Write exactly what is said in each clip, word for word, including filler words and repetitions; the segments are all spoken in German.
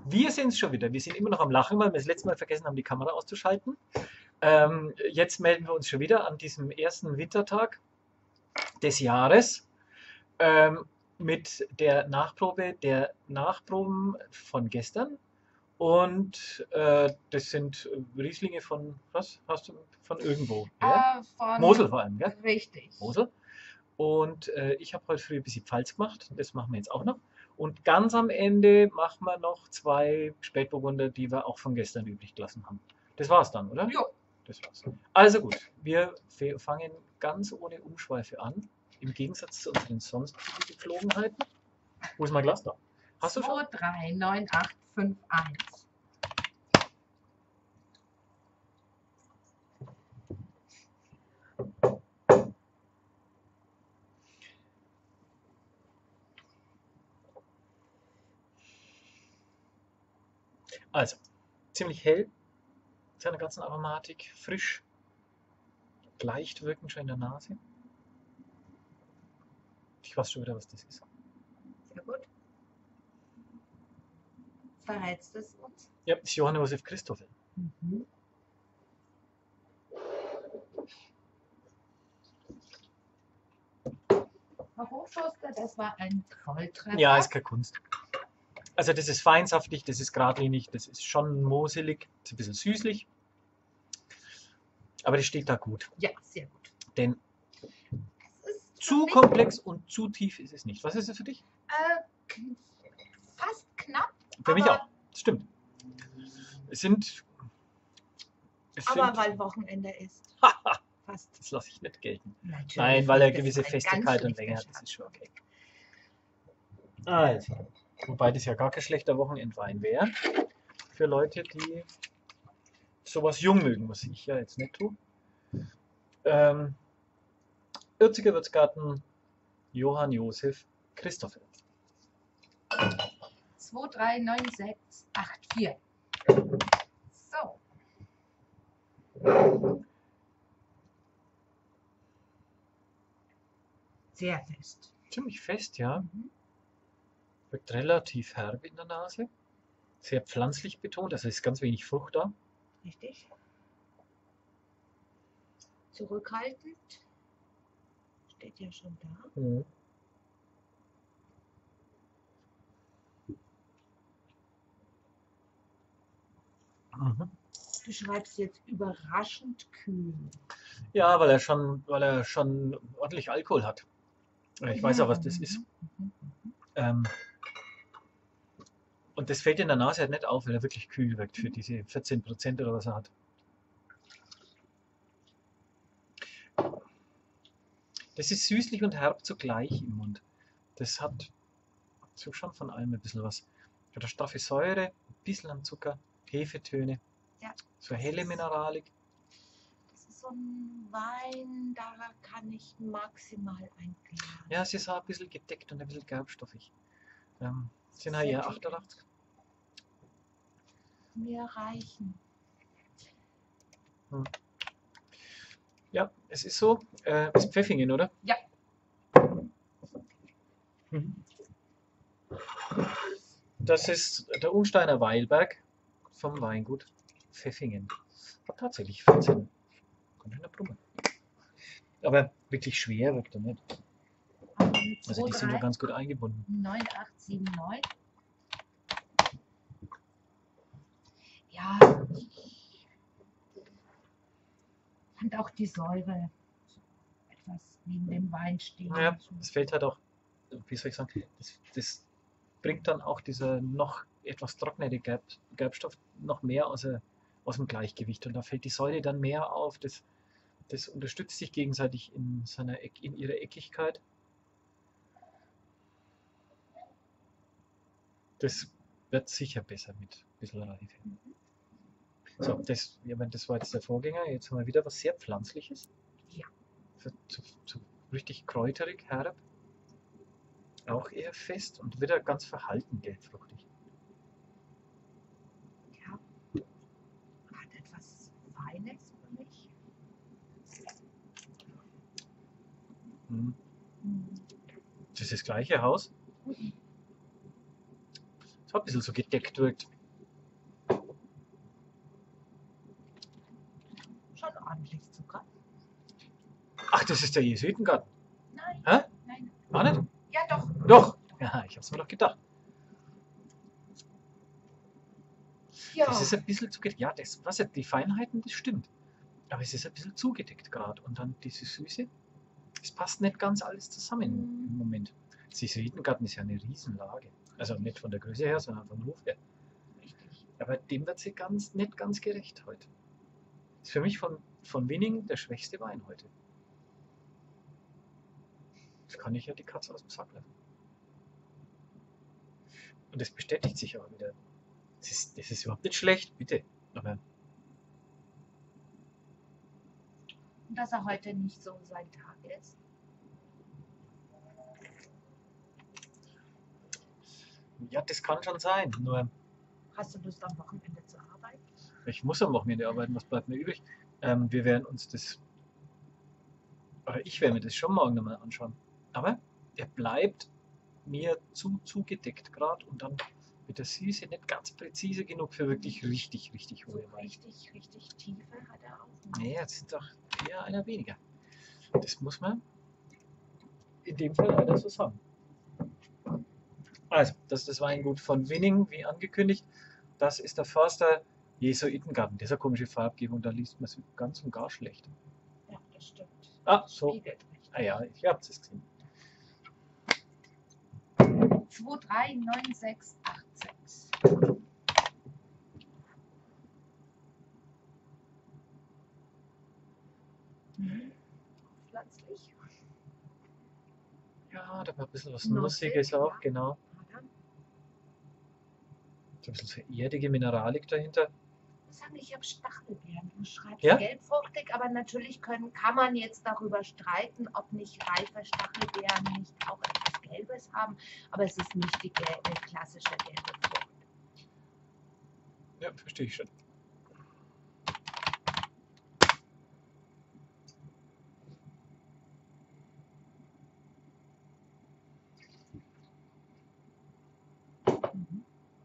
Wir sind es schon wieder. Wir sind immer noch am Lachen, weil wir das letzte Mal vergessen haben, die Kamera auszuschalten. Ähm, jetzt melden wir uns schon wieder an diesem ersten Wintertag des Jahres ähm, mit der Nachprobe der Nachproben von gestern. Und äh, das sind Rieslinge von, was hast du, von irgendwo her? Äh, von Mosel vor allem, gell? Richtig. Mosel. Und äh, ich habe heute früh ein bisschen Pfalz gemacht. Das machen wir jetzt auch noch. Und ganz am Ende machen wir noch zwei Spätburgunder, die wir auch von gestern übrig gelassen haben. Das war's dann, oder? Jo. Das war's. Also gut, wir fangen ganz ohne Umschweife an. Im Gegensatz zu unseren sonstigen Gepflogenheiten. Wo ist mein Glas da? Hast du schon? zwei drei neun acht fünf eins. Also, ziemlich hell, seine ganzen Aromatik, frisch, leicht wirkend schon in der Nase. Ich weiß schon wieder, was das ist. Sehr gut. Verrätst es uns? Ja, das ist Johann Josef Christoffel. Mhm. Herr Hofschuster, das war ein Volltreffer. Ja, ist keine Kunst. Also das ist feinsaftig, das ist geradlinig, das ist schon moselig, ist ein bisschen süßlich. Aber das steht da gut. Ja, sehr gut. Denn Es ist zu für mich, komplex und zu tief ist es nicht. Was ist es für dich? äh, kn- fast knapp, Für mich aber- auch. Das stimmt. Es sind. Es aber sind weil Wochenende ist. Fast. das lasse ich nicht gelten. Natürlich Nein, weil er nicht. Das gewisse ist ein Festigkeit ganz und schlechter Länge hat. Das Scherz. ist schon okay. Also, wobei das ja gar kein schlechter Wochenendwein wäre. Für Leute, die sowas jung mögen, was ich ja jetzt nicht tue. Ähm,Ürziger Wirtsgarten, Johann Josef Christoffel. zwei drei neun sechs acht vier. So. Sehr fest. Ziemlich fest, ja. Mhm. Wirkt relativ herb in der Nase. Sehr pflanzlich betont, also ist ganz wenig Frucht da. Richtig. Zurückhaltend. Steht ja schon da. Mhm. Mhm. Du schreibst jetzt überraschend kühl. Ja, weil er schon, weil er schon ordentlich Alkohol hat. Ich weiß auch, was das ist. Mhm. Ähm, und das fällt in der Nase halt nicht auf, weil er wirklich kühl wirkt für diese vierzehn Prozent oder was er hat. Das ist süßlich und herb zugleich im Mund. Das hat so schon von allem ein bisschen was. Hat eine straffe Säure, ein bisschen an Zucker, Hefetöne, Ja. so helle Mineralik. Das ist so ein Wein, da kann ich maximal ein Glas. Ja, es ist auch ein bisschen gedeckt und ein bisschen gerbstoffig. Ähm, sind halt eher achtundachtzig. Mir reichen. Hm. Ja, es ist so. Äh, ist Pfeffingen, oder? Ja. Mhm. Das ist der Unsteiner Weilberg vom Weingut Pfeffingen. Hat tatsächlich vierzehn. Kommt in der Brumme. Aber wirklich schwer wirkt er nicht. Also die sind ja ganz gut eingebunden. neun acht sieben neun. Ja. Und auch die Säure etwas neben dem Wein stehen. Ja, es fällt halt auch, wie soll ich sagen, das, das bringt dann auch dieser noch etwas trocknere Gerb, Gerbstoff noch mehr aus, aus dem Gleichgewicht. Und da fällt die Säure dann mehr auf. Das, das unterstützt sich gegenseitig in, seiner, in ihrer Eckigkeit. Das wird sicher besser mit ein bisschen Reife. So, das, ja, das war jetzt der Vorgänger. Jetzt haben wir wieder was sehr Pflanzliches. Ja. So, so, so richtig kräuterig, herb. Auch eher fest und wieder ganz verhalten gelbfruchtig. Ja. Hat etwas Feines für mich. Hm. Das ist das gleiche Haus. So ein bisschen so gedeckt wirkt. Schon ordentlich Zucker. Ach, das ist der Jesuitengarten. Nein, Hä? nein. War nicht? Ja, doch. Doch. Ja, ich hab's mir doch gedacht. Ja. Das ist ein bisschen zugedeckt. Ja, das, was, die Feinheiten, das stimmt. Aber es ist ein bisschen zugedeckt gerade. Und dann diese Süße. Es passt nicht ganz alles zusammen Mhm. im Moment. Das Jesuitengarten ist ja eine Riesenlage. Also nicht von der Größe her, sondern vom Ruf her. Richtig. Aber dem wird sie ganz, nicht ganz gerecht heute. Ist für mich von, von Winning der schwächste Wein heute. Das kann ich ja die Katze aus dem Sack lassen. Und das bestätigt sich aber wieder. Das ist, das ist überhaupt nicht schlecht, bitte. Aber Und dass er heute nicht so sein Tag ist. ja, das kann schon sein. Nur Hast du Lust am Wochenende zu arbeiten? ich muss am Wochenende arbeiten. Was bleibt mir übrig? Ähm, wir werden uns das, oder ich werde mir das schon morgen nochmal anschauen. Aber er bleibt mir zu zugedeckt gerade und dann mit der Süße nicht ganz präzise genug für wirklich richtig, richtig So hohe Weine. richtig, richtig Tiefe hat er auch. Nee, jetzt sind doch eher einer weniger. Das muss man in dem Fall leider so sagen. Also, das ist das Weingut von Winning, wie angekündigt. Das ist der Förster Jesuitengarten. Dieser komische Farbgebung, da liest man es ganz und gar schlecht. Ja, das stimmt. Ah, so. Spiegelt richtig. Ah ja, ich hab's es gesehen. zwei drei neun sechs acht sechs. Mhm. Pflanzlich. Ja, da war ein bisschen was Nussig, Nussiges auch, ja. genau. Hat er? So ein bisschen so erdige Mineralik dahinter. Ich muss sagen, ich habe Stachelbeeren. Du schreibst Ja? gelbfruchtig, aber natürlich können, kann man jetzt darüber streiten, ob nicht reife Stachelbeeren nicht auch etwas Gelbes haben. Aber es ist nicht die gelbe, klassische gelbe Frucht. Ja, verstehe ich schon. Mhm.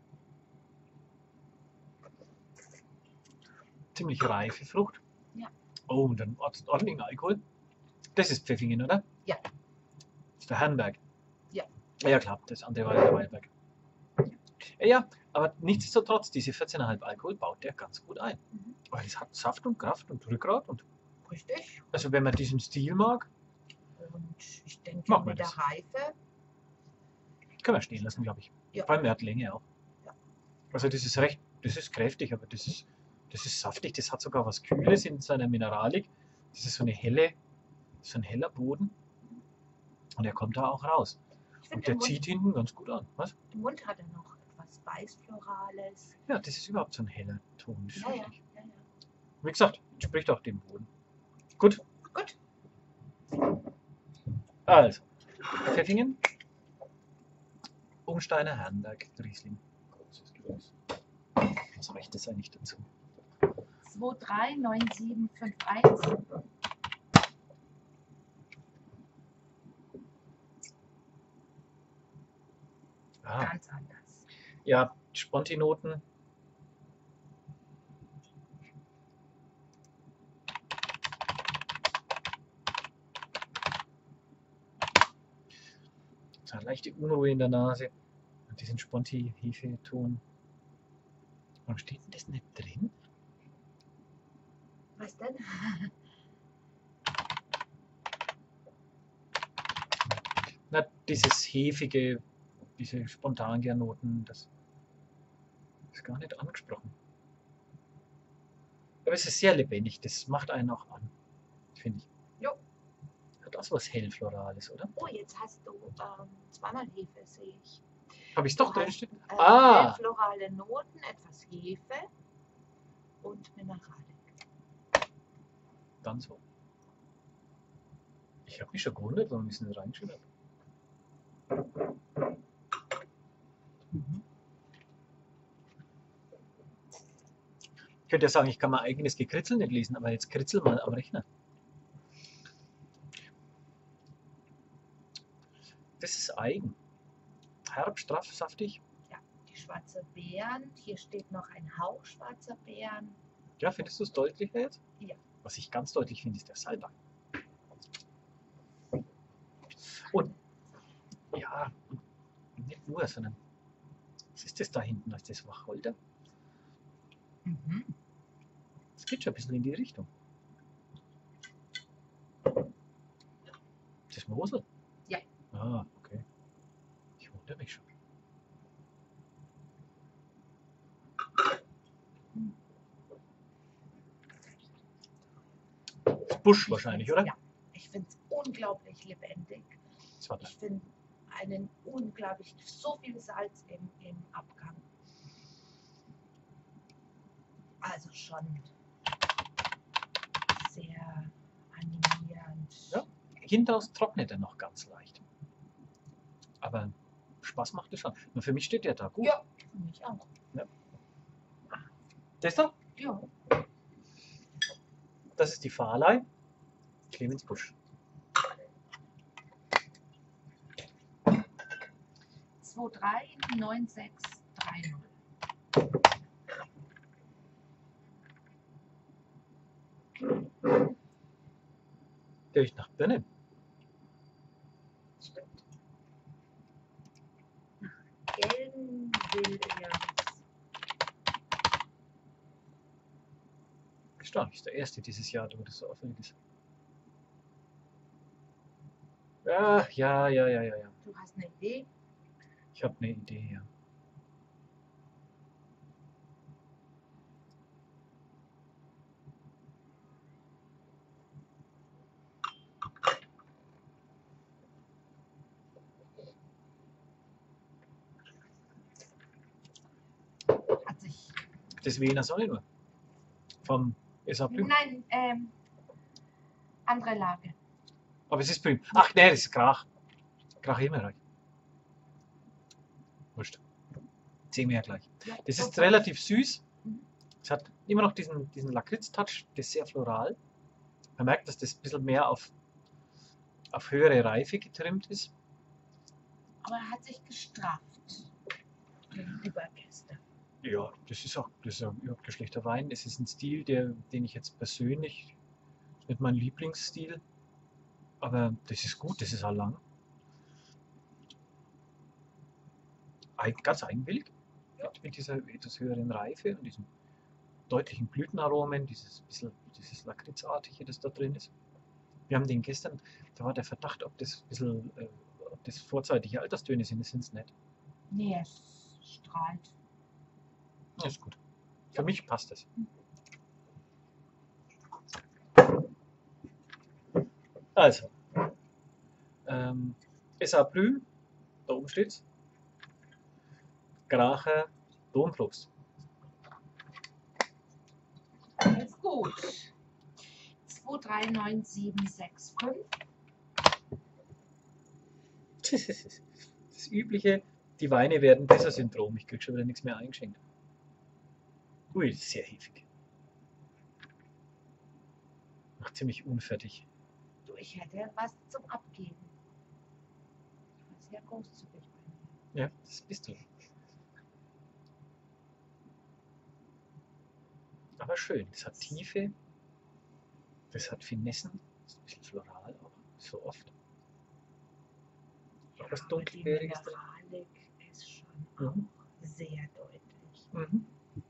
Ziemlich reife Frucht. Ja. Oh, und dann ord- ordentlichen Alkohol. Das ist Pfeffingen, oder? Ja. Das ist der Herrenberg. Ja. Ja, klar, das andere war ja der Weinberg. Ja, ja, aber nichtsdestotrotz, diese vierzehn Komma fünf Alkohol baut der ganz gut ein. Mhm. Weil es hat Saft und Kraft und Rückgrat. Und Richtig. also, wenn man diesen Stil mag, Und ich denke, Machen wir mit der das. Reife, können wir stehen lassen, glaube ich. Ja. Vor allem, er hat Länge auch. Ja. Also, das ist recht, das ist kräftig, aber das ist, das ist saftig. Das hat sogar was Kühles in seiner Mineralik. Das ist so eine helle, so ein heller Boden. Und er kommt da auch raus. ich Und finde, der im Mund, zieht hinten ganz gut an. Was? im Mund hat er noch etwas Weißflorales. Ja, das ist überhaupt so ein heller Ton. Das ist Ja, ja, richtig. ja, ja. Wie gesagt, entspricht auch dem Boden. Gut, Gut. also, Pfeffingen, Umsteiner Herrenberg, Riesling. Großes Gewächs. Was reicht das eigentlich dazu? zwei drei neun sieben fünf eins. Ah, Ganz anders. ja, Sponti-Noten. So eine leichte Unruhe in der Nase. Und diesen Sponti-Hefe-Ton. Warum steht denn das nicht drin? Was denn? Na, dieses hefige, diese Spontangärnoten, das ist gar nicht angesprochen. Aber es ist sehr lebendig, das macht einen auch an, finde ich. Jo. Hat auch so was Hellflorales, oder? Oh, jetzt hast du ähm, zweimal Hefe, sehe ich. Habe ich es Du doch drin hast, stehen? Äh, Ah! Hellflorale Noten, etwas Hefe und Mineralik. Dann so. Ich habe mich schon gewundert, warum ich es nicht reingeschrieben habe. Mhm. Ich könnte ja sagen, ich kann mein eigenes Gekritzel nicht lesen, aber jetzt kritzel mal am Rechner. Das ist eigen. Herb, straff, saftig. Ja, die schwarzer Beeren. Hier steht noch ein Hauch schwarzer Beeren. Ja, findest du es deutlicher jetzt? Ja. Was ich ganz deutlich finde, ist der Salbei. Und ja, und nicht nur, sondern was ist das da hinten? Ist das Wacholder? Mhm. Das geht schon ein bisschen in die Richtung. Das ist Mosel? Ja. Ah, okay. Ich wundere mich schon. Das ist Busch wahrscheinlich, oder? Ja, ich finde es unglaublich lebendig. Das war Ich finde einen unglaublich, so viel Salz im, im Abgang. Also schon sehr animierend. Ja. Hinten raus trocknet er noch ganz leicht. Aber Spaß macht es schon. Nur für mich steht der da gut. Ja, für mich auch. Das da? Ja. Das ist die Fahrlei. Clemens Busch. zwei drei neun sechs drei null. Der riecht nach Birnen. Stimmt. Gelben Williams. Erstaunlich, ist der erste dieses Jahr, wo das so auffällig ist. Ja, ja, ja, ja, ja, ja. Du hast eine Idee? Ich habe eine Idee, ja. Hat sich. Das Wiener Sonne nur. Vom S A Blüm. Nein, ähm, andere Lage. Aber es ist Blüm. Ach nee, das ist Krach. Krach Himmelreich. Wurscht. Sehen wir ja gleich. Ja, Das ist so relativ süß. Mhm. Es hat immer noch diesen, diesen Lakritz-Touch, das ist sehr floral. Man merkt, dass das ein bisschen mehr auf, auf höhere Reife getrimmt ist. Aber er hat sich gestrafft gegenüber gestern. Ja, das ist auch, das ist auch überhaupt kein schlechter Wein. Es ist ein Stil, der, den ich jetzt persönlich, ist nicht mein Lieblingsstil, aber das ist gut, das ist auch lang. Eig- Ganz eigenwillig, mit, mit dieser etwas höheren Reife und diesen deutlichen Blütenaromen, dieses bisschen, dieses Lakritzartige, das da drin ist. Wir haben den gestern, da war der Verdacht, ob das ein bisschen, äh, ob das vorzeitige Alterstöne sind, das sind es nicht. Nee, es strahlt. Das ist gut. Für mich passt das. Also, ähm, S A Blü, da oben steht's. Grache Domprost. Ist gut. zwei drei neun sieben sechs fünf. Das ist das übliche, die Weine werden besser Syndrom. Ich krieg schon wieder nichts mehr eingeschenkt. Ui, das ist sehr heftig. Macht ziemlich unfertig. Du, ich hätte was zum Abgeben. Ich war sehr großzügig bei mir. Ja, das bist du. Aber schön. Das hat Tiefe. Das hat Finessen. Das ist ein bisschen floral auch. So oft. Ja, Was aber Dunkelbeeriges die drin. Mineralik ist schon Mhm. auch sehr deutlich. Mhm.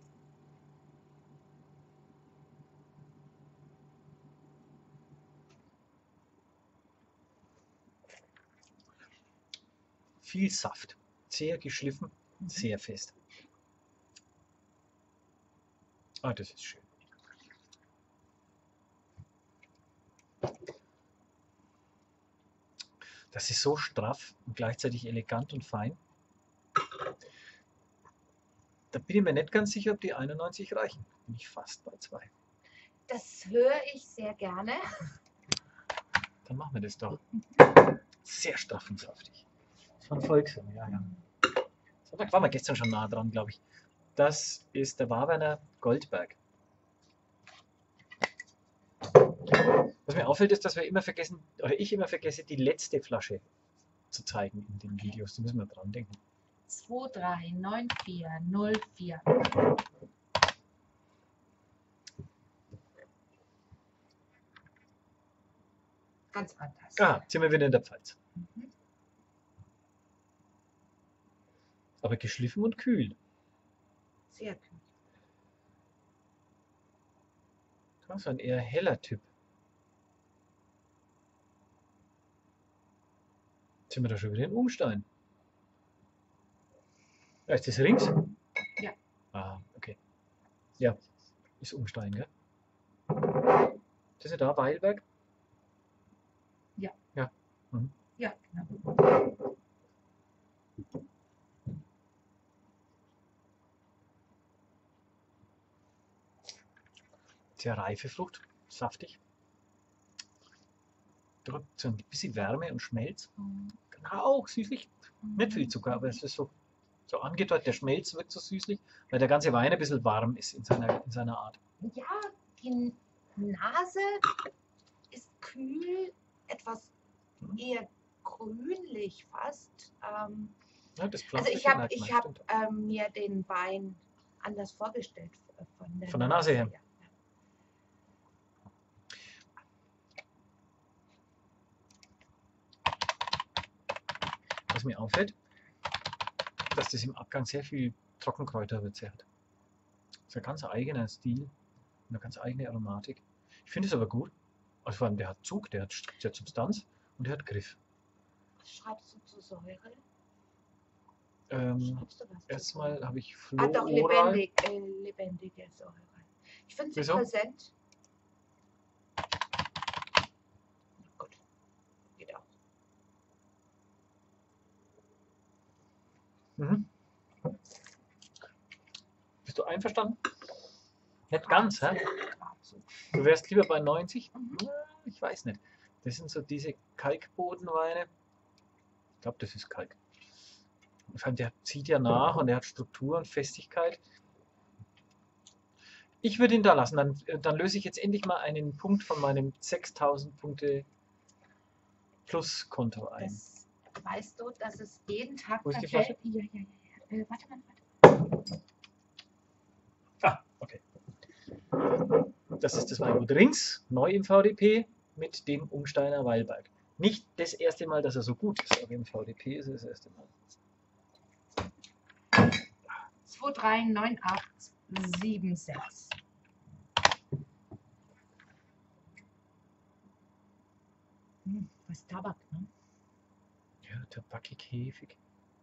Viel Saft. Sehr geschliffen. Sehr fest. Ah, das ist schön. Das ist so straff und gleichzeitig elegant und fein. Da bin ich mir nicht ganz sicher, ob die einundneunzig reichen. Bin ich fast bei zwei. Das höre ich sehr gerne. Dann machen wir das doch. Sehr straff und saftig. Von Volkswagen, ja, ja. So, da waren wir gestern schon nah dran, glaube ich. Das ist der Warberner Goldberg. Was mir auffällt, ist, dass wir immer vergessen, oder ich immer vergesse, die letzte Flasche zu zeigen in den Videos. Da müssen wir dran denken. zwei drei neun vier null vier. Ganz fantastisch. Ah, sind wir wieder in der Pfalz. Mhm. Aber geschliffen und kühl. Sehr kühl. Das ist ein eher heller Typ. Jetzt sind wir da schon wieder in Umstein. Ja, ist das rings? Ja. Ah, okay. Ja, ist Umstein, gell? Das ist da Weilberg? Ja. Ja. Mhm. Ja, genau. Sehr reife Frucht, saftig. Drückt so ein bisschen Wärme und Schmelz. Mhm. Genau, auch süßlich. Nicht viel Zucker, aber es ist so, so angedeutet. Der Schmelz wirkt so süßlich, weil der ganze Wein ein bisschen warm ist in seiner, in seiner Art. Ja, die Nase ist kühl, etwas Mhm. eher grünlich fast. Ähm, Ja, das also Pflanzliche ich habe merkt man, ich hab, stimmt. ähm, mir den Wein anders vorgestellt äh, von der, Von der Nase her. Ja. Was mir auffällt, dass das im Abgang sehr viel Trockenkräuterwürze hat. Das ist ein ganz eigener Stil, eine ganz eigene Aromatik. Ich finde es aber gut. Also vor allem, der hat Zug, der hat, der hat Substanz und der hat Griff. Was schreibst du zur Säure? Ähm, Schreibst du was zur erstmal Säure? habe ich Ah, doch, Floral. lebendig, äh, lebendige Säure. Ich finde sie Wieso? präsent. Gut, geht auch. Mhm. Bist du einverstanden? Nicht ganz, hä? Du wärst lieber bei neunzig? Mhm. Ja, ich weiß nicht. Das sind so diese Kalkbodenweine. Ich glaube, das ist Kalk. Vor allem, der zieht ja nach und der hat Struktur und Festigkeit. Ich würde ihn da lassen. Dann, dann löse ich jetzt endlich mal einen Punkt von meinem sechstausend Punkte Pluskonto ein. Das, weißt du, dass es jeden Tag Wo ist die verfällt? Flasche? Ja, ja, ja. ja. Äh, warte mal, warte. Ah, okay. Das ist das Weingut Rings, neu im V D P mit dem Umsteiner Weilberg. Nicht das erste Mal, dass er so gut ist, aber im V D P ist es das erste Mal. zwei drei neun acht sieben sechs. Hm, was Tabak, ne? Ja, tabakig, hefig.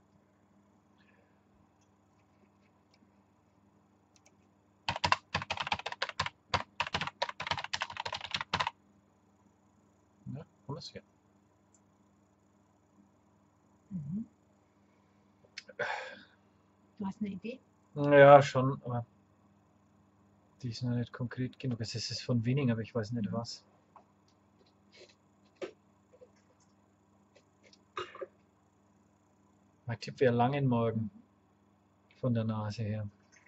Ja, haben wir es ja. Mhm. Du hast eine Idee? Ja, schon, aber die ist noch nicht konkret genug. Es ist von Winning, aber ich weiß nicht Mhm. was. Mein Tipp wäre Langenmorgen von der Nase her.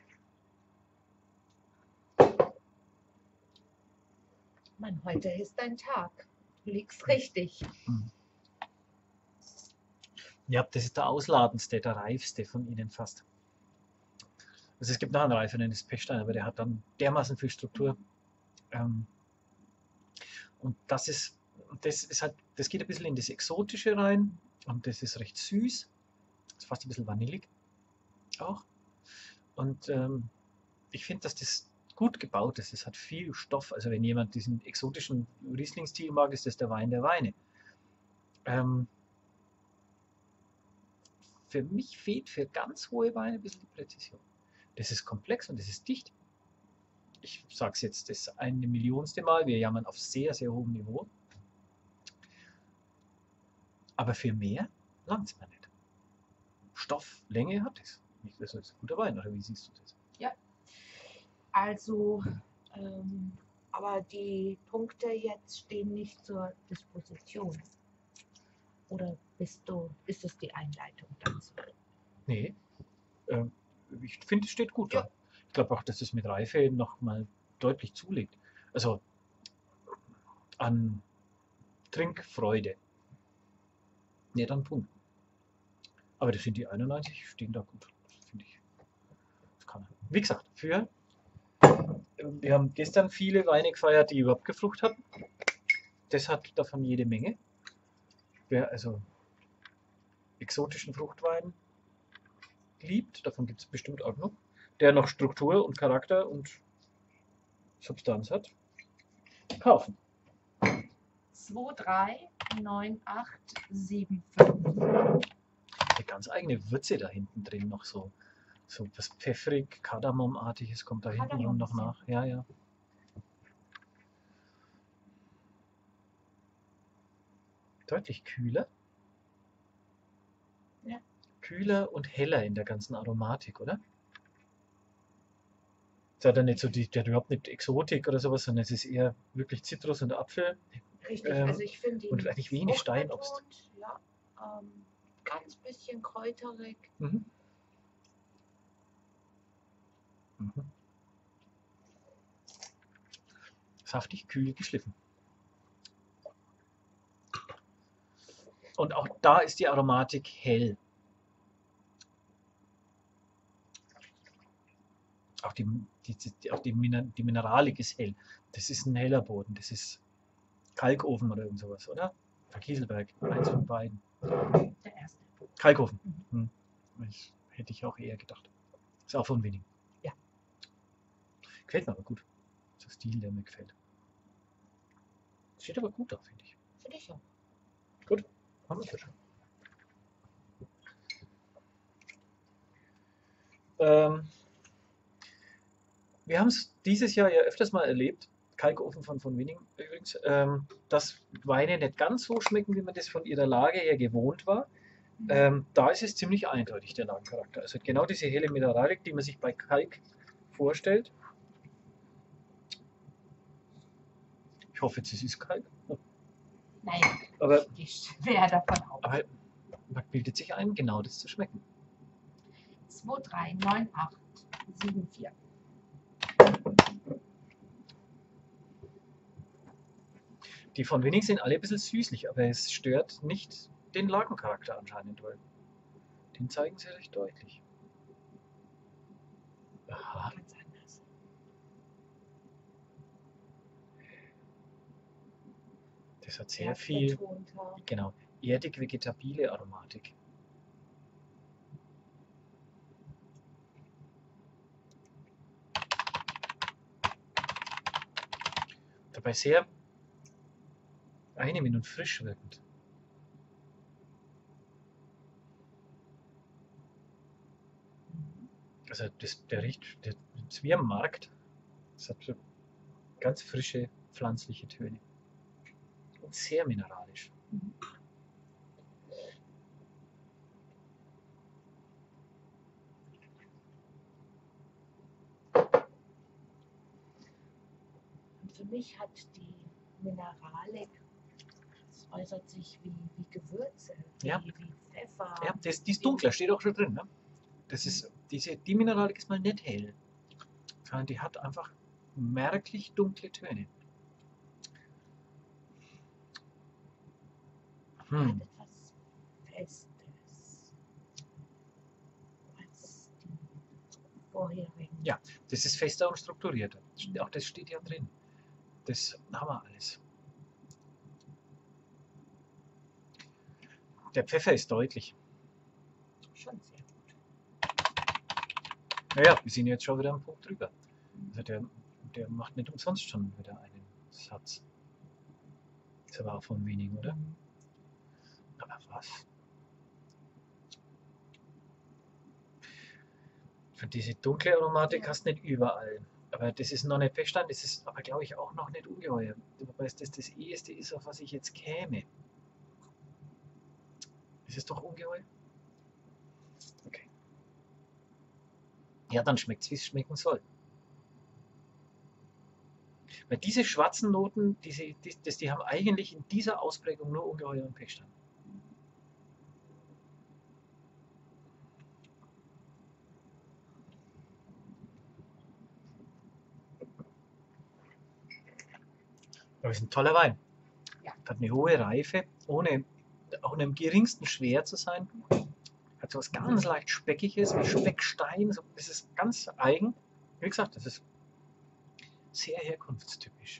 Mann, heute ist dein Tag. Du liegst richtig. Hm. Ja, das ist der ausladendste, der reifste von ihnen fast. Also es gibt noch einen reiferen, das ist Pechstein, aber der hat dann dermaßen viel Struktur. Ähm, und das ist, das ist halt, das geht ein bisschen in das Exotische rein und das ist recht süß. Das ist fast ein bisschen vanillig auch. Und ähm, ich finde, dass das gut gebaut ist. Es hat viel Stoff. Also wenn jemand diesen exotischen Riesling-Stil mag, ist das der Wein der Weine. Ähm, für mich fehlt für ganz hohe Weine ein bisschen die Präzision. Das ist komplex und das ist dicht. Ich sage es jetzt das eine Millionste Mal. Wir jammern auf sehr, sehr hohem Niveau. Aber für mehr langt es mir nicht. Stofflänge hat es. Das ist ein guter Wein, oder wie siehst du das? Ja. Also, ähm, aber die Punkte jetzt stehen nicht zur Disposition. Oder bist du, ist es die Einleitung dazu? Nee, ähm, ich finde, es steht gut Ja. da. Ich glaube auch, dass es mit Reife nochmal deutlich zulegt. Also an Trinkfreude. Nicht an Punkten. Aber das sind die einundneunzig, stehen da gut, finde ich. Das kann er. Wie gesagt, für, wir haben gestern viele Weine gefeiert, die überhaupt keine Frucht hatten. Das hat davon jede Menge. Wer also exotischen Fruchtwein liebt, davon gibt es bestimmt auch noch, der noch Struktur und Charakter und Substanz hat, kaufen. zwei drei neun acht sieben fünf. Eine ganz eigene Würze da hinten drin noch so. So was pfeffrig, Kardamomartiges kommt da hinten Kardamom rum noch ist ja nach. Ja, ja. Deutlich kühler. Ja. Kühler und heller in der ganzen Aromatik, oder? Es hat ja nicht so die, der hat überhaupt nicht Exotik oder sowas, sondern es ist eher wirklich Zitrus und Apfel Richtig, Ähm, also ich finde und ihn eigentlich wenig Steinobst. fruchtbetont, ja, ähm, ganz bisschen kräuterig. Mhm. Mhm. Saftig, kühl, geschliffen. Und auch da ist die Aromatik hell. Auch die, die, die, auch die, Miner, die Mineralik ist hell. Das ist ein heller Boden. Das ist Kalkofen oder irgend sowas, oder? Oder Kieselberg. Eins von beiden. Der erste. Kalkofen. Hm. Das hätte ich auch eher gedacht. Ist auch von wenigen. Ja. Gefällt mir aber gut. Das ist der Stil, der mir gefällt. Steht aber gut da, finde ich. Finde ich auch. Gut, haben wir es ja schon. Ähm, wir haben es dieses Jahr ja öfters mal erlebt, Kalkofen von von Winning übrigens, ähm, dass Weine nicht ganz so schmecken, wie man das von ihrer Lage her gewohnt war. Mhm. Ähm, da ist es ziemlich eindeutig, der Lagencharakter. Also genau diese helle Mineralik, die man sich bei Kalk vorstellt. Ich hoffe, jetzt ist es Kalk. Naja, Aber, ich gehe schwer davon aus. aber man bildet sich ein, genau das zu schmecken. zwei drei neun acht sieben vier. Die von Winning sind alle ein bisschen süßlich, aber es stört nicht den Lagencharakter anscheinend, weil den zeigen sie recht deutlich. Aha. Ganz anders. Das hat sehr viel, Erdbeertonter. genau, erdig-vegetabile Aromatik. Dabei sehr einnehmend und frisch wirkend. Also das, der riecht, der, das ist wie am Markt. Es hat so ganz frische pflanzliche Töne. Und sehr mineralisch. Mhm. Und für mich hat die Mineralik, das äußert sich wie, wie Gewürze, wie, Ja. wie Pfeffer. Ja, das, die ist dunkler, steht auch schon drin. Ne? Das ist, diese, die Mineralik ist mal nicht hell, sondern die hat einfach merklich dunkle Töne. Er Hm. hat etwas Festes als die vorherigen. Ja, das ist fester und strukturierter. Auch das steht ja drin. Das haben wir alles. Der Pfeffer ist deutlich. Schon sehr gut. Naja, wir sind jetzt schon wieder am Punkt drüber. Also der, der macht nicht umsonst schon wieder einen Satz. Das war auch von wenig, oder? Mhm. Aber was? Für diese dunkle Aromatik Ja. hast du nicht überall. Aber das ist noch nicht Pechstein, das ist aber glaube ich auch noch nicht Ungeheuer. Wobei das das erste ist, auf was ich jetzt käme. Ist es doch Ungeheuer? Okay. Ja, dann schmeckt es, wie es schmecken soll. Weil diese schwarzen Noten, diese, die, das, die haben eigentlich in dieser Ausprägung nur Ungeheuer und Pechstein. Aber es ist ein toller Wein. Ja. Hat eine hohe Reife, ohne auch im geringsten schwer zu sein. Hat so was ganz leicht Speckiges, wie Speckstein. So, das ist ganz eigen. Wie gesagt, das ist sehr herkunftstypisch.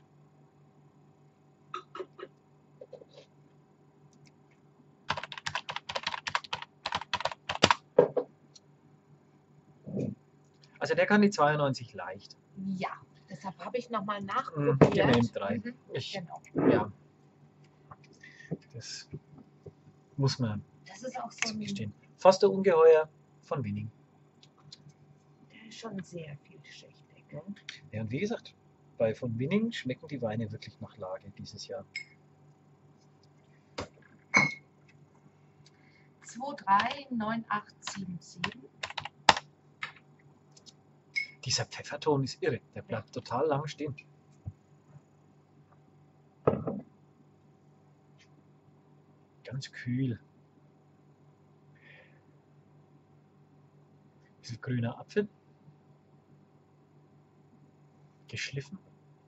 Also der kann die zweiundneunzig leicht. Ja, deshalb habe ich nochmal Mhm, nachprobiert. Ihr nehmt drei. Mhm, Ich, genau. ja, das muss man Das ist auch so ein, zugestehen. Foster Ungeheuer von Winning. der ist schon sehr vielschichtig. Ja, und wie gesagt, bei von Winning schmecken die Weine wirklich nach Lage dieses Jahr. zwei drei neun acht sieben sieben. Dieser Pfefferton ist irre, der bleibt total lang stehen. Ganz kühl. Ein bisschen grüner Apfel. Geschliffen.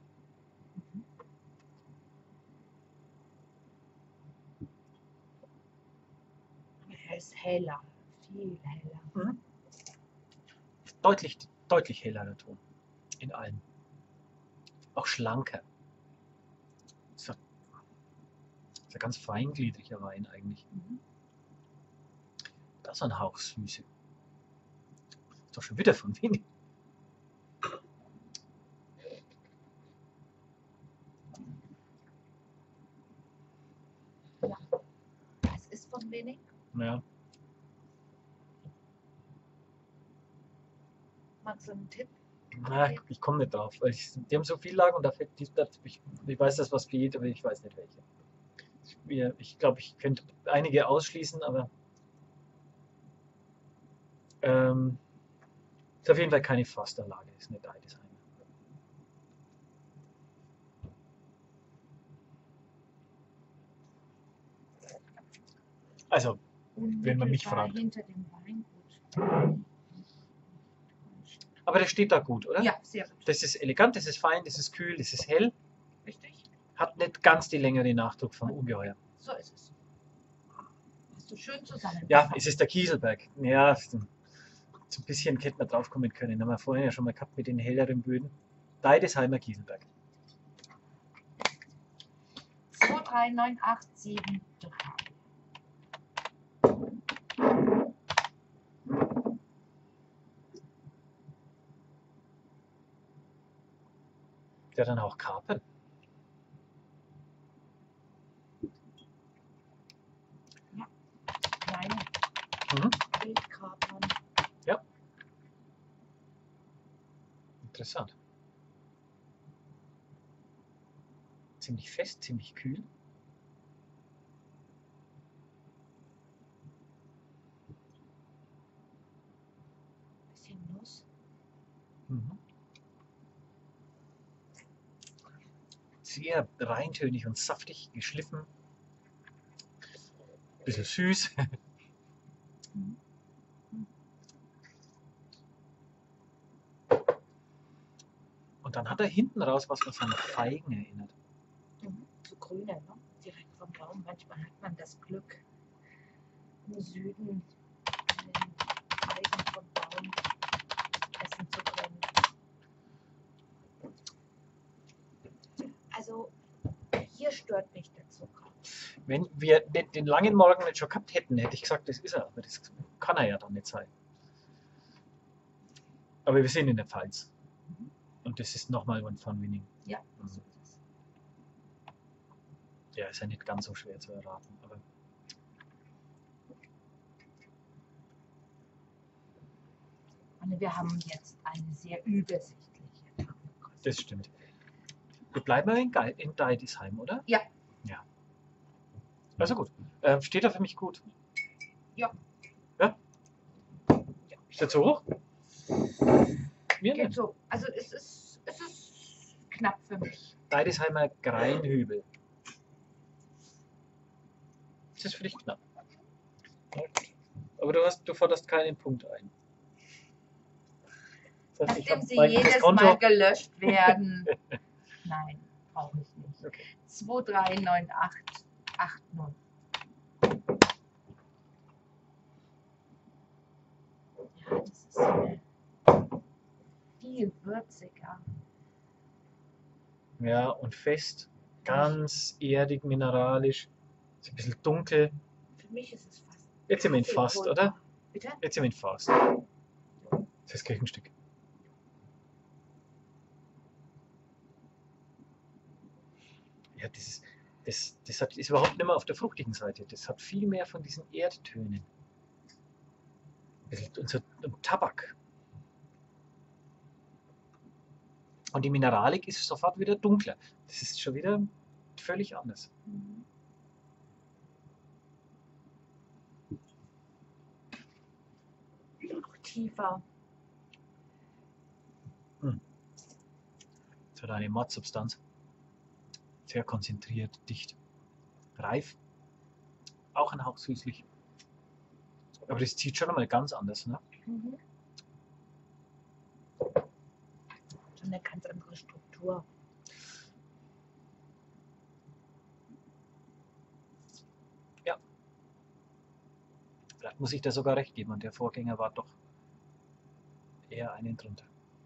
Er ist heller, viel heller. Mhm. Deutlich, deutlich hellerer Ton in allem. Auch schlanker. Ist ja, ist ja ganz feingliedriger Wein eigentlich. Mhm. Da ist ein Hauch Süße. Ist doch schon wieder von Winning. Das ist von Winning. Ja. Magst du einen Tipp? Na, ich komme nicht drauf. Weil ich, die haben so viel Lagen und da fällt die, das, ich, ich weiß, dass was geht, aber ich weiß nicht welche. Ich, wir- ich glaube, ich könnte einige ausschließen, aber ähm, ist auf jeden Fall keine Fosterlage, ist eine Deidesheimer. Also, wenn man mich Unmittelbar fragt. hinter dem Weingut. Aber der steht da gut, oder? Ja, sehr gut. Das ist elegant, das ist fein, das ist kühl, das ist hell. Richtig? Hat nicht ganz die Länge, den Nachdruck vom Ungeheuer. So ist es. Hast du schön zusammengefasst. Ja, es ist der Kieselberg. Ja, so ein bisschen hätte man drauf kommen können. Haben wir vorhin ja schon mal gehabt mit den helleren Böden. Deidesheimer Kieselberg. zwei drei neun acht sieben drei. Der dann auch Karpen. Kleine Mhm. Wildkapern. Interessant. Ziemlich fest, ziemlich kühl. Bisschen Nuss. Mhm. Sehr reintönig und saftig, geschliffen. Bisschen süß. Mhm. Und dann hat er hinten raus was, was an Feigen erinnert. Mhm. So grüne, ne? Direkt vom Baum. Manchmal hat man das Glück, im Süden an den Feigen vom Baum essen zu können. Also hier stört mich der Zucker. Wenn wir den, den langen Morgen nicht schon gehabt hätten, hätte ich gesagt, das ist er. Aber das kann er ja dann nicht sein. Aber wir sind in der Pfalz. Und das ist nochmal ein von Winning. Ja, Mhm. so ist es. Der ist ja nicht ganz so schwer zu erraten. Aber Und wir haben jetzt eine sehr übersichtliche Tafel. das stimmt. Wir bleiben aber in, Ge- in Deidesheim, oder? Ja. Ja. Also gut. Ähm, steht er für mich gut? Ja. Ja? Ist der zu hoch? Mir Geht nicht. so. Also es ist, es ist knapp für mich. Deidesheimer Greinhübel. Ist das für dich knapp? Ja. Aber du, hast, du forderst keinen Punkt ein. Das heißt, ich Nachdem hab sie mein- das jedes Konto- Mal gelöscht werden. Nein, brauche ich nicht. Okay. zwei drei neun acht acht null. das ist äh, viel würziger. Ja, und fest. Ganz erdig, mineralisch. Ist ein bisschen dunkel. Für mich ist es fast. Jetzt sind wir in Fast, Kaffeepulver. oder? Bitte? Jetzt sind wir in Fast. Das ist das Kirchenstück. Ja, das ist, das, das hat, ist überhaupt nicht mehr auf der fruchtigen Seite. Das hat viel mehr von diesen Erdtönen. Ein bisschen und so und Tabak. Und die Mineralik ist sofort wieder dunkler. Das ist schon wieder völlig anders. Mhm. Noch tiefer. Das hat eine Mattsubstanz. Sehr konzentriert, dicht, reif. Auch ein Hauch süßlich. Aber das zieht schon einmal ganz anders. Ne? Mhm. Schon eine ganz andere Struktur. Vielleicht muss ich da sogar recht geben. Und der Vorgänger war doch eher einen drunter.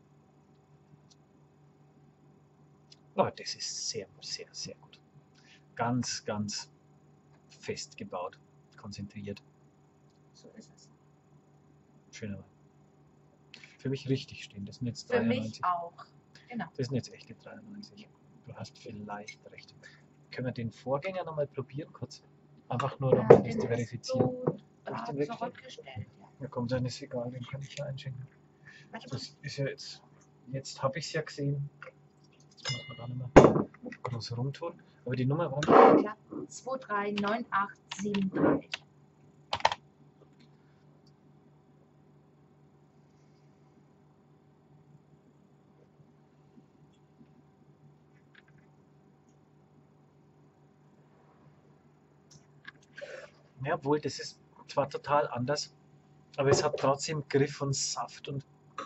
Aber das ist sehr, sehr, sehr gut. Ganz, ganz fest gebaut, konzentriert. So ist es. Schöner Wein. Für mich richtig stehen. Das sind jetzt Für dreiundneunzig. mich auch. Genau. Das sind jetzt echte dreiundneunzig. Du hast vielleicht recht. Können wir den Vorgänger nochmal probieren, kurz? Einfach nur, um Ja, das den zu hast verifizieren. du Hab ich da den wirklich? zurückgestellt. Ja. Ja, komm, dann ist egal, den kann ich ja einschenken. Warte mal. Das ist ja jetzt. Jetzt habe ich es ja gesehen. Jetzt muss man da nicht mehr groß rumtun. Aber die Nummer war. Klar. zwei drei neun acht sieben drei. Ja, obwohl, das ist zwar total anders, aber es hat trotzdem Griff und Saft und.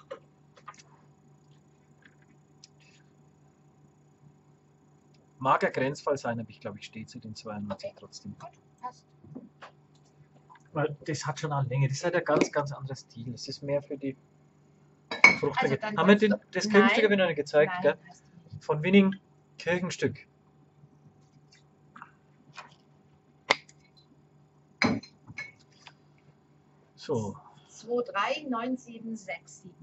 Mag ein Grenzfall sein, aber ich glaube, ich stehe zu den zweiundneunzig Okay. trotzdem. Gut, passt. Weil das hat schon eine Länge. Das ist halt ein ganz, ganz anderer Stil. Das ist mehr für die Frucht. Also dann Haben wir kannst den, du- das Nein. Kirchenstück habe ich noch nicht gezeigt, Nein, gell? hast du nicht. Von Winning Kirchenstück. So, zwei drei neun sieben sechs sieben.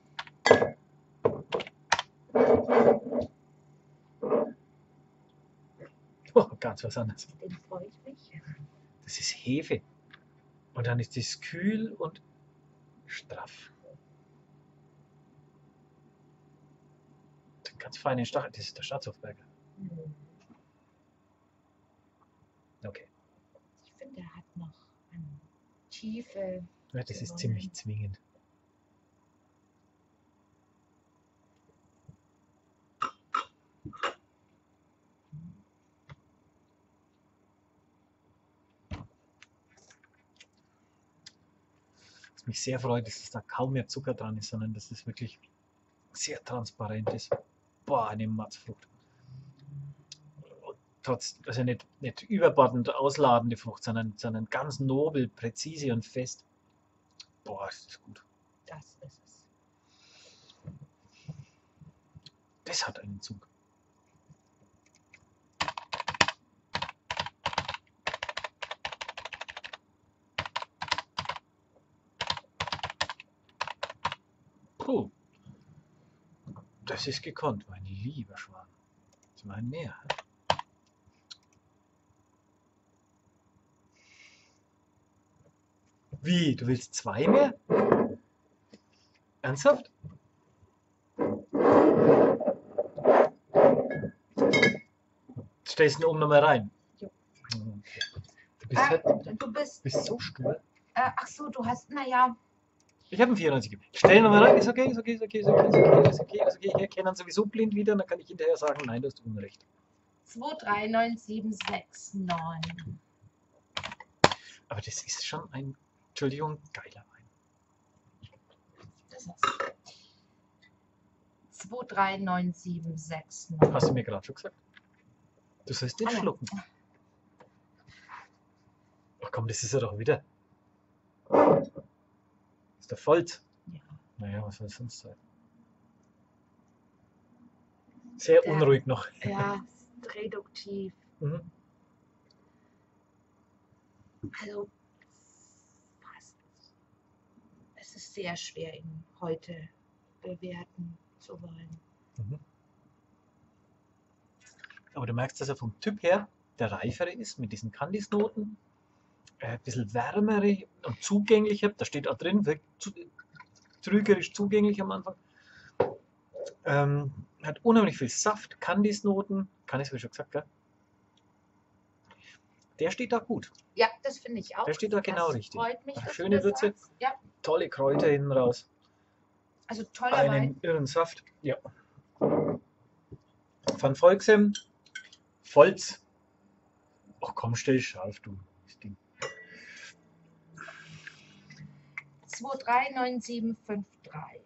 oh, ganz was anderes. Den freue ich mich. Das ist Hefe. Und dann ist das kühl und straff. Ganz feine Stachel. Das ist der Staatshofberger. Hm. Okay. Ich finde, er hat noch eine Tiefe. Ja, das ist ziemlich zwingend. Was mich sehr freut, ist, dass da kaum mehr Zucker dran ist, sondern dass das wirklich sehr transparent ist. Boah, eine Matzfrucht. Und trotz, also nicht, nicht überbordend ausladende Frucht, sondern, sondern ganz nobel, präzise und fest. Boah, ist das gut. Das ist es. Das hat einen Zug. Puh. Das ist gekonnt, mein lieber Schwan. Das war ein mehr. Wie? Du willst zwei mehr? Ernsthaft? Stellst du ihn oben nochmal rein? Jo. Okay. Du bist, Ah, halt, du bist. bist so stur. Äh, ach so, du hast, naja. Ich habe einen vierundneunzig gegeben. Stell ihn nochmal rein. Ist okay, ist okay, ist okay, ist okay, ist okay, ist okay, ist okay. Ich erkenne ihn sowieso blind wieder. Dann kann ich hinterher sagen, nein, du hast Unrecht. zwei drei neun sieben sechs neun. Aber das ist schon ein, Entschuldigung, geiler Wein. Das ist zwei drei neun sieben sechs neun. Hast du mir gerade schon gesagt? Du sollst den Ah, ja. schlucken. Ach komm, das ist er doch wieder. Das ist der Volz. Naja, was soll es sonst sein? Sehr Der, unruhig noch. ja, reduktiv. Mhm. Also fast. Es ist sehr schwer, ihn heute bewerten zu wollen. Mhm. Aber du merkst, dass er vom Typ her der reifere ist, mit diesen Kandisnoten. Äh, ein bisschen wärmere und zugänglicher. Da steht auch drin, wirkt zu, trügerisch zugänglich am Anfang. Ähm, hat unheimlich viel Saft, Kandisnoten. Kandis habe ich schon gesagt, gell? Der steht da gut. Ja, das finde ich auch. Der steht da genau das richtig. freut mich, dass Schöne du das Würze. sagst. Ja, Tolle Kräuter hinten raus. also toller Einen Wein. irren Saft. Ja. Van Volksem, Volz. Ach komm, stell scharf, du. Das Ding. zwei drei neun sieben fünf drei.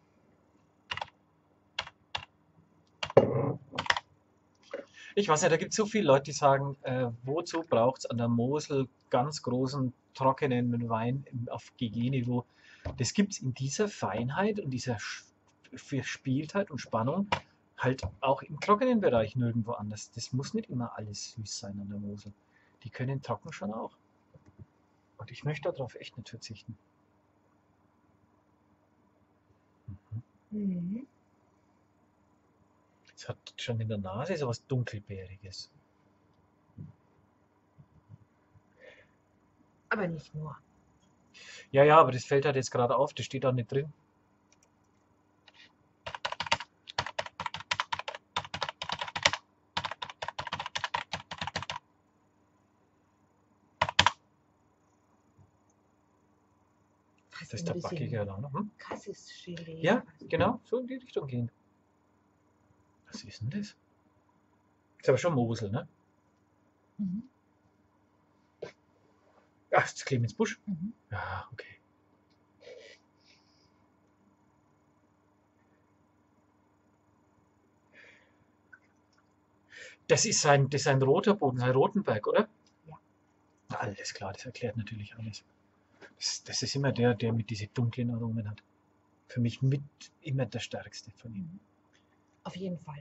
Ich weiß nicht, da gibt es so viele Leute, die sagen, äh, wozu braucht es an der Mosel ganz großen, trockenen Wein im- auf G G-Niveau? Das gibt es in dieser Feinheit und dieser Sch- Verspieltheit und Spannung halt auch im trockenen Bereich nirgendwo anders. Das muss nicht immer alles süß sein an der Mosel. Die können trocken schon auch. Und ich möchte darauf echt nicht verzichten. Mhm. Mhm. Es hat schon in der Nase so was Dunkelbeeriges. Aber nicht nur. Ja, ja, aber das fällt halt jetzt gerade auf, das steht da nicht drin. Fast Das ist ein der bisschen Backige da noch. Hm? Cassis-Gelee. Ja, genau, so in die Richtung gehen. Was ist denn das? Ist aber schon Mosel, ne? Mhm. Ach, das ist Clemens Busch. Mhm. Ja, okay. Das ist ein, das ist ein roter Boden, ein Rotenberg, oder? Ja. Alles klar, das erklärt natürlich alles. Das, das ist immer der, der mit diese dunklen Aromen hat. Für mich mit immer der stärkste von ihm. Auf jeden Fall.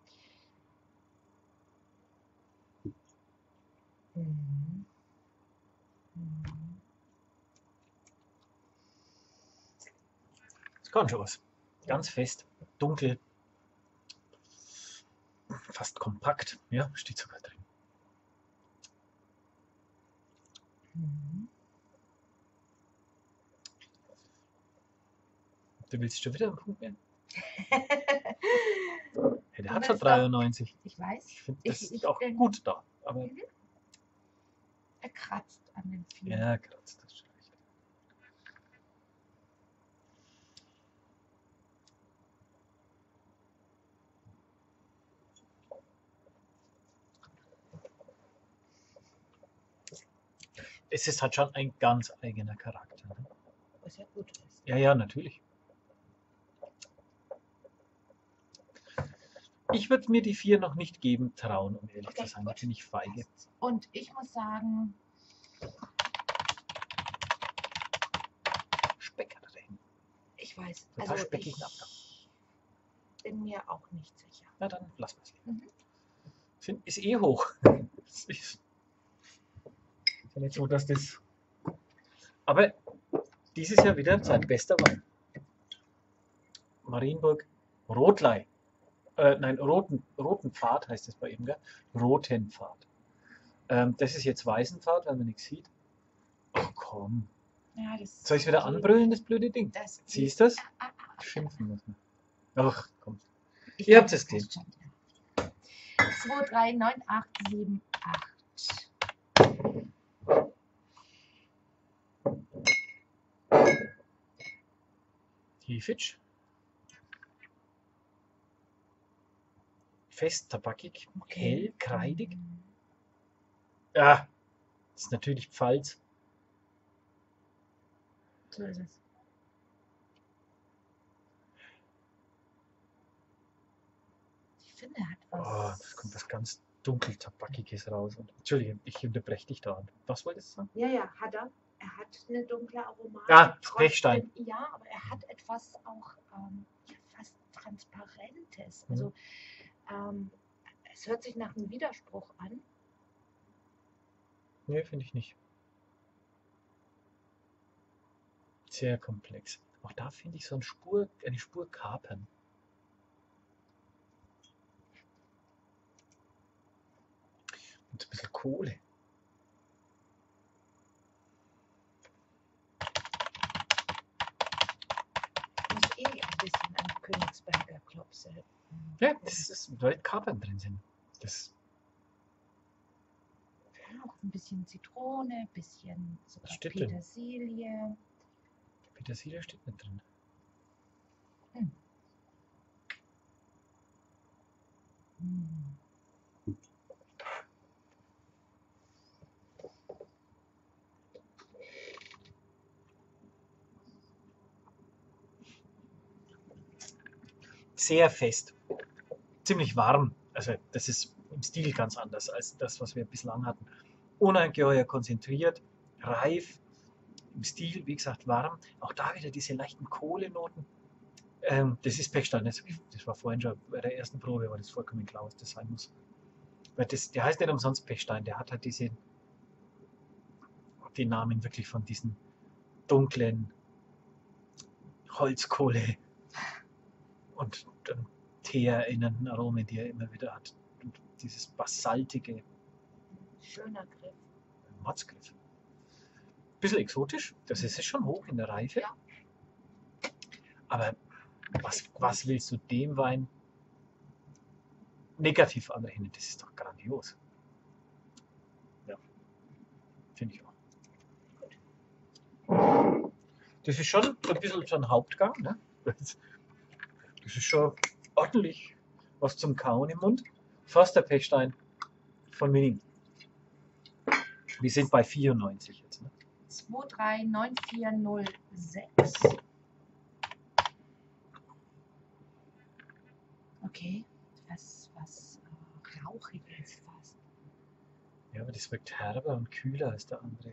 Mhm. Mhm. Das kann schon was. Ganz fest, dunkel, fast kompakt. Ja, steht sogar drin. Mhm. Du willst schon wieder einen Punkt mehr? Hey, der Du hat schon willst dreiundneunzig. Ich weiß. Ich finde das Ich- ich auch bin- gut da. Aber Mhm. Er kratzt an den Vielen. ja, kratzt das schlecht. Es ist halt schon ein ganz eigener Charakter. Ne? Was ja gut ist. Ja, ja, natürlich. Ich würde mir die vier noch nicht geben trauen, um ehrlich Okay, zu sein. Da gut. bin ich feige. Und ich muss sagen, Speck hat er da hinten. ich weiß. Total Also speckigen Abgang. ich bin mir auch nicht sicher. Na dann lassen wir es lieber. Mhm. Sind- Ist eh hoch. Es ist ist ja nicht so, dass das. Aber dieses Jahr wieder sein bester Wein. Marienburg Rotlei. Äh, nein, Roten, Roten Pfad heißt es bei ihm, gell? Roten Pfad. Ähm, das ist jetzt Weißenpfad, weil man nichts sieht. Ach komm. Ja, das Soll ich es wieder geht. anbrüllen, das blöde Ding? Das geht. Siehst du das? Ah, ah, ah. Schimpfen müssen. Ach komm. Ich Ihr glaub, habt es das passt gesehen. schon. zwei drei neun acht sieben acht. Hefitsch. Fest, tabakig, hell, kreidig. Mhm. Ja, das ist natürlich Pfalz. So ist es. Ich finde, er hat Oh, was. das kommt was ganz dunkel tabakiges raus. Und, Entschuldige, ich unterbreche dich da. Was wolltest du sagen? Ja, ja, hat er. er hat eine dunkle Aromatik. Ah, trotzdem- Pechstein. Ja, aber er hat etwas auch ähm, ja, fast Transparentes. Mhm. Also ähm, es hört sich nach einem Widerspruch an. Nee, finde ich nicht. Sehr komplex. Auch da finde ich so eine Spur, eine Spur Kapern. Und ein bisschen Kohle. Muss eh ein bisschen an Königsberger Klopse. ähm, Ja, das ist, weil Kapern drin sind. Das ja, auch ein bisschen Zitrone, ein bisschen sogar steht drin? Petersilie. Petersilie steht nicht drin. Mm. Sehr fest. Ziemlich warm. Also das ist im Stil ganz anders als das, was wir bislang hatten. Ungeheuer konzentriert, reif, im Stil, wie gesagt, warm. Auch da wieder diese leichten Kohlenoten. Ähm, das ist Pechstein. Das, das war vorhin schon bei der ersten Probe, war das vollkommen klar, was das sein muss. Weil das, der heißt nicht umsonst Pechstein. Der hat halt diese, den Namen wirklich von diesen dunklen Holzkohle und ähm, Teer erinnernden Aromen, die er immer wieder hat. Und dieses basaltige Schöner Griff. Motzgriff. Bisschen exotisch, das ist es schon hoch in der Reife. Ja. Aber was, was willst du dem Wein negativ anrechnen? Das ist doch grandios. Ja, finde ich auch. Das ist schon so ein bisschen so ein Hauptgang. Ne? Das ist schon ordentlich was zum Kauen im Mund. Fast der Pechstein von Winning. Wir sind bei vierundneunzig jetzt. Ne? zwei drei neun vier null sechs. Okay, was, was äh, Rauchiges fast. Ja, aber das wirkt herber und kühler als der andere.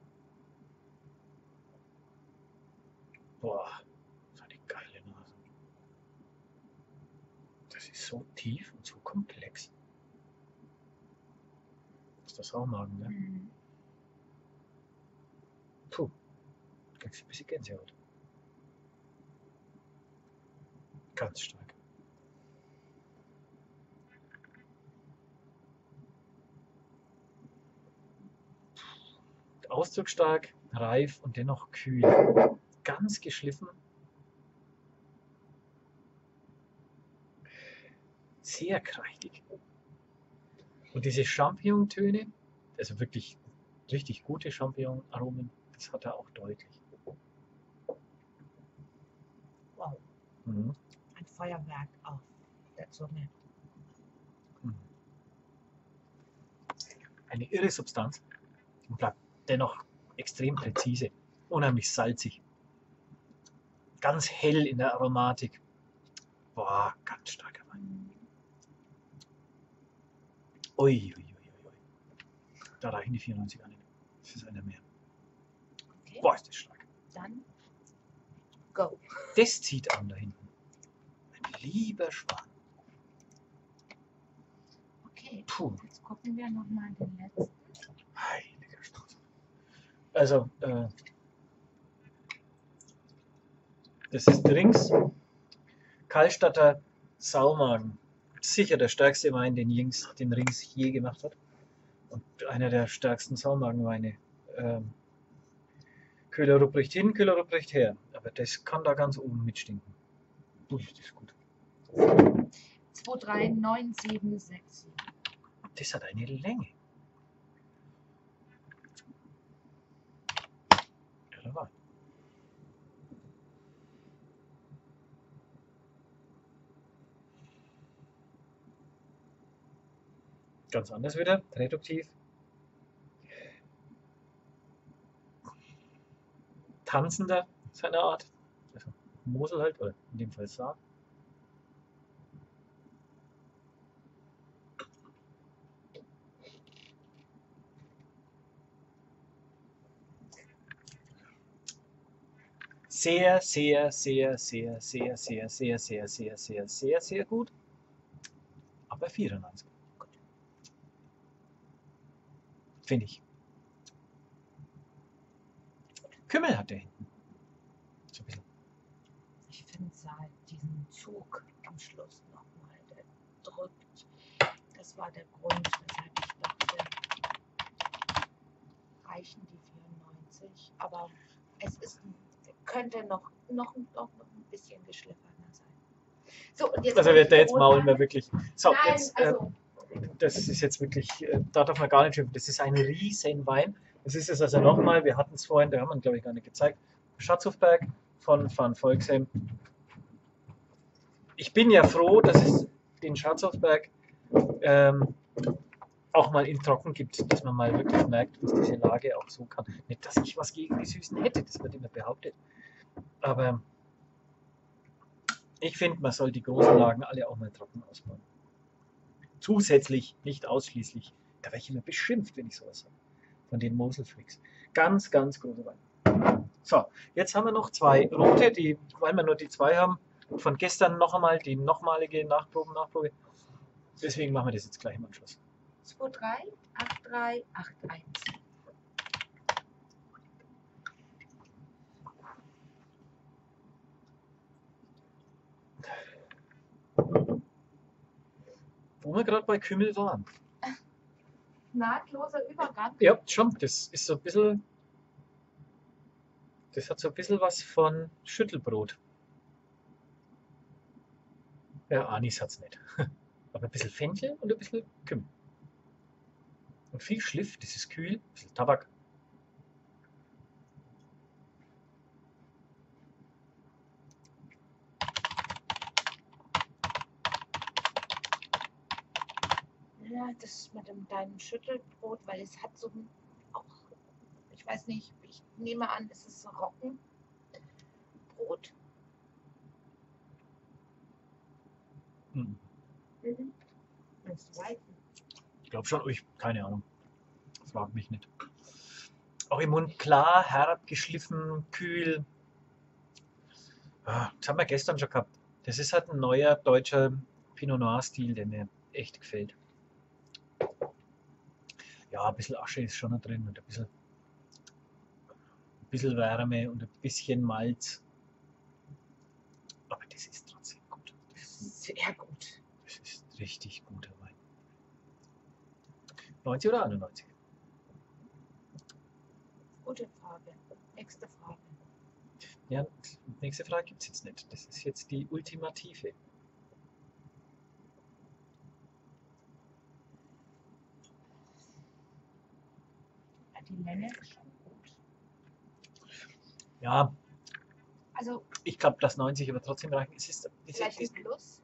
Boah, so eine geile Nase. Das ist so tief und so komplex. Ist das auch Magen, ne? Mhm. Puh, kriegst du ein bisschen Gänsehaut. Ganz stark. Ausdrucksstark, reif und dennoch kühl. Ganz geschliffen. Sehr kräftig. Und diese Champignon-Töne, also wirklich richtig gute Champignon-Aromen, das hat er auch deutlich. Wow, Mhm. ein Feuerwerk auf der Zunge. Mhm. Eine irre Substanz und bleibt dennoch extrem präzise, unheimlich salzig, ganz hell in der Aromatik. Boah, ganz starker Wein. Mhm. Ui, ui, ui, ui. Da reichen die vierundneunzig an. Das ist einer mehr. Okay, Boah, ist das stark. dann go. Das zieht an da hinten. Mein lieber Schwan. Okay, Puh, jetzt gucken wir nochmal den letzten. heiliger Strauß. Also, äh, das ist Rings Kallstatter Saumagen. Sicher der stärkste Wein, den, Jings, den Rings je gemacht hat. Und einer der stärksten Saumagenweine. Ähm, Köhler Rupprecht hin, Köhler Rupprecht her. Aber das kann da ganz oben mitstinken. Ui, das ist gut. zwei drei neun sieben sechs. Das hat eine Länge. Ja, da war. Ganz anders wieder, reduktiv. Tanzender seiner Art. Also Mosel halt, oder in dem Fall Saar. sehr, sehr, sehr, sehr, sehr, sehr, sehr, sehr, sehr, sehr, sehr, sehr gut. Aber vierundneunzig. Finde ich. Kümmel hat der hinten. So ein bisschen. Ich finde halt diesen Zug am Schluss nochmal, der drückt. Das war der Grund, weshalb ich dachte, reichen die vierundneunzig. Aber es ist, könnte noch, noch, noch, noch ein bisschen geschliffener sein. So, und jetzt Also hol ich da die jetzt maulen wir Rotweine. wirklich. So, Nein, jetzt, äh, also das ist jetzt wirklich, äh, da darf man gar nicht schimpfen. Das ist ein riesen Wein. Das ist es also nochmal, wir hatten es vorhin, da haben wir ihn, glaube ich, gar nicht gezeigt. Schatzhofberg von Van Volksheim. Ich bin ja froh, dass es den Schatzhofberg ähm, auch mal in Trocken gibt, dass man mal wirklich merkt, was diese Lage auch so kann. Nicht, dass ich was gegen die Süßen hätte, das wird immer behauptet. Aber ich finde, man soll die großen Lagen alle auch mal trocken ausbauen. Zusätzlich, nicht ausschließlich. Da wäre ich immer beschimpft, wenn ich sowas sage. Von den Moselfreaks. Ganz, ganz große Wein. So, jetzt haben wir noch zwei rote, die, weil wir nur die zwei haben. Von gestern noch einmal die nochmalige Nachprobe, Nachprobe. Deswegen machen wir das jetzt gleich im Anschluss. zwei drei acht drei acht eins. Wo wir gerade bei Kümmel waren. Nahtloser Übergang. Ja, schon, das ist so ein bisschen, das hat so ein bisschen was von Schüttelbrot. Ja, Anis hat es nicht. Aber ein bisschen Fenchel und ein bisschen Kümmel. Und viel Schliff, das ist kühl, ein bisschen Tabak. Ja, das mit dem deinem Schüttelbrot, weil es hat so ein- auch, ich weiß nicht, ich nehme an, es ist Roggenbrot. Hm. Mhm. Das Weißen. Ich glaube schon, ich, keine Ahnung. Frag mich nicht. Auch im Mund klar, herb, geschliffen, kühl. Ah, das haben wir gestern schon gehabt. Das ist halt ein neuer deutscher Pinot Noir-Stil, der mir echt gefällt. Ja, ein bisschen Asche ist schon noch drin und ein bisschen, ein bisschen Wärme und ein bisschen Malz. Aber das ist trotzdem gut. Das ist, Sehr gut. das ist richtig guter Wein. neunzig oder einundneunzig? Gute Frage. Nächste Frage. Ja, nächste Frage gibt es jetzt nicht. Das ist jetzt die ultimative. Ja, die Länge ist schon gut. Ja, Also ich glaube, dass neunzig aber trotzdem reichen. Es ist, vielleicht ein Plus.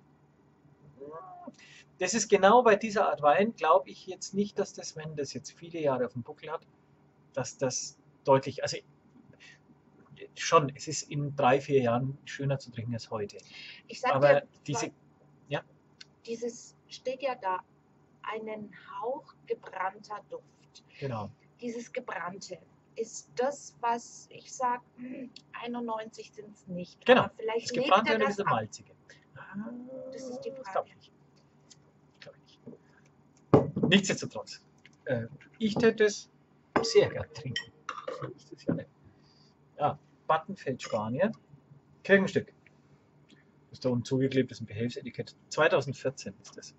das ist genau bei dieser Art Wein, glaube ich jetzt nicht, dass das, wenn das jetzt viele Jahre auf dem Buckel hat, dass das deutlich, also schon, es ist in drei, vier Jahren schöner zu trinken als heute. Ich sag Aber dir, diese, weil ja, dieses steht ja da, einen Hauch gebrannter Duft. genau. Dieses Gebrannte ist das, was ich sage, einundneunzig sind es nicht. Genau. Aber vielleicht Das legt Gebrannte er und ein das bisschen ab. malzige. Ah, Das ist die das Frage. glaube ich nicht. Glaub ich nicht. Nichtsdestotrotz, äh, ich täte es sehr gern trinken. So ist es ja nicht. Ja, Battenfeld, Spanier. Kirchenstück. Das ist da unten zugeklebt, das ist ein Behelfsetikett. zweitausendvierzehn ist das.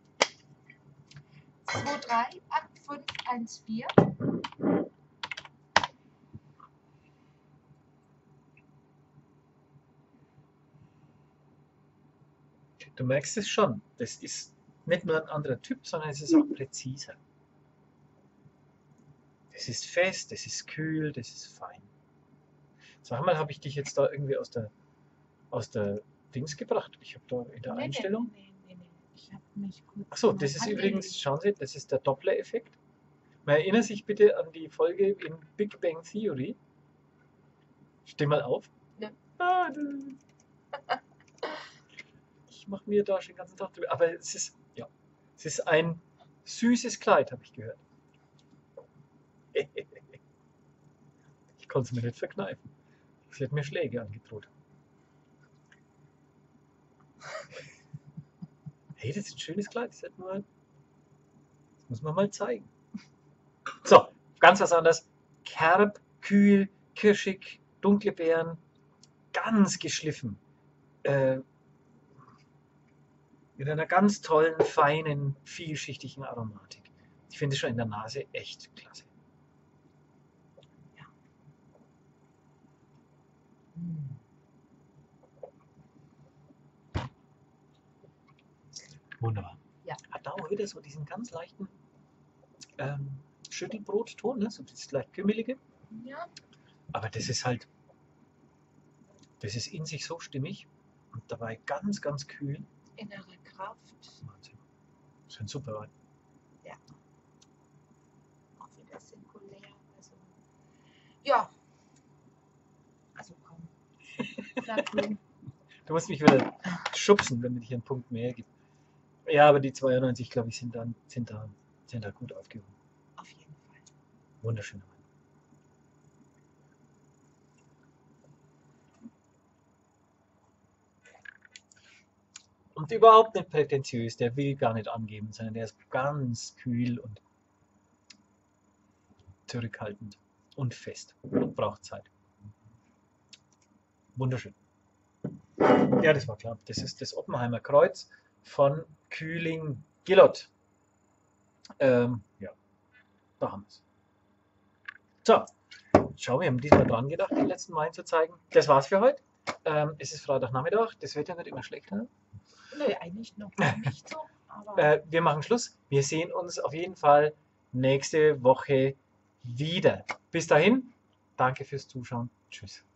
zwei drei acht fünf eins vier. Du merkst es schon. Das ist nicht nur ein anderer Typ, sondern es ist auch präziser. Das ist fest, das ist kühl, das ist fein. Sag mal, habe ich dich jetzt da irgendwie aus der, aus der Dings gebracht? Ich habe da in der Nee, nee, Einstellung. nee, nee, nee. Ich habe mich kurz. Achso, mal das ist angelegt. übrigens, schauen Sie, das ist der Doppler-Effekt. Man erinnert sich bitte an die Folge in Big Bang Theory. Steh mal auf. Ja. Ah, ich mache mir da schon den ganzen Tag drüber. Aber es ist, ja, es ist ein süßes Kleid, habe ich gehört. Ich konnte es mir nicht verkneifen. Sie hat mir Schläge angedroht. Hey, das ist ein schönes Kleid. Das, hätten wir, das muss man mal zeigen. So, ganz was anderes. Kerb, kühl, kirschig, dunkle Beeren, ganz geschliffen. Äh, mit einer ganz tollen, feinen, vielschichtigen Aromatik. Ich finde es schon in der Nase echt klasse. Ja. Hm. Wunderbar. Ja. Hat da auch wieder so diesen ganz leichten ähm, Schüttelbrotton, ne? So das leicht kümmelige. Ja. Aber das ist halt, das ist in sich so stimmig und dabei ganz, ganz kühl. Innere Kraft. Wahnsinn. Das ist ein super Wein. Ja. Auch wieder singulär. Also, ja. Also komm. Sag du. Du musst mich wieder schubsen, wenn mir dich einen Punkt mehr gibt. Ja, aber die zweiundneunzig, glaube ich, sind, dann, sind, da, sind da gut aufgehoben. Auf jeden Fall. Wunderschöner Wein. Und überhaupt nicht prätentiös, der will gar nicht angeben, sondern der ist ganz kühl und zurückhaltend und fest und braucht Zeit. Wunderschön. Ja, das war klar. Das ist das Oppenheimer Kreuz von Kühling-Gillott. Ähm, ja, da haben wir es. So, schau, wir haben diesmal dran gedacht, den letzten Wein zu zeigen. Das war's für heute. Ähm, es ist Freitagnachmittag, das Wetter wird immer schlechter. Nö, eigentlich noch nicht so. Aber Äh, wir machen Schluss. Wir sehen uns auf jeden Fall nächste Woche wieder. Bis dahin, danke fürs Zuschauen. Tschüss.